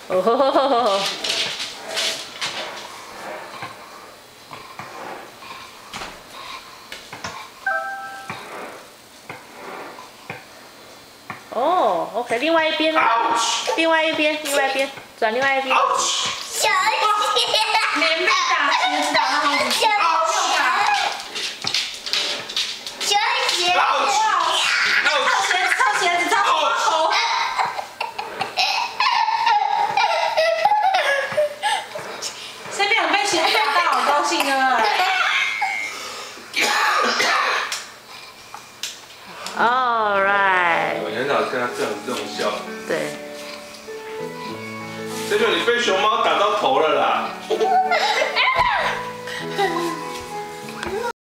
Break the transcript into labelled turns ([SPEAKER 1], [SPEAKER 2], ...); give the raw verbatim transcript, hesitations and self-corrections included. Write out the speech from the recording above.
[SPEAKER 1] 哦吼吼吼吼！哦 ，OK， 另外一边呢？另外一边，另外一边，转另外一边。
[SPEAKER 2] 小姐，
[SPEAKER 3] 棉被打湿的，然后
[SPEAKER 2] 小小姐，
[SPEAKER 3] 套鞋子，套鞋子，套头。身边有被鞋打到，好高兴啊！
[SPEAKER 1] All right。
[SPEAKER 4] 我很少看到这种这种笑。
[SPEAKER 1] 对。
[SPEAKER 4] 这个你被熊猫打到头了啦！